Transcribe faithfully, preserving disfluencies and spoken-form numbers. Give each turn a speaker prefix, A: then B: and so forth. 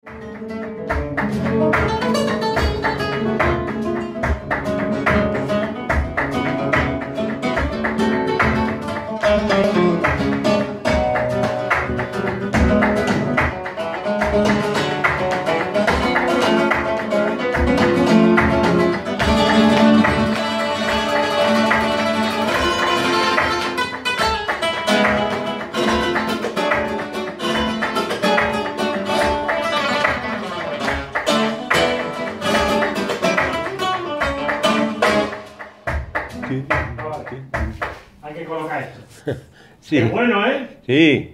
A: Hay que colocar esto.
B: Sí.
A: Es bueno, ¿eh?
B: Sí.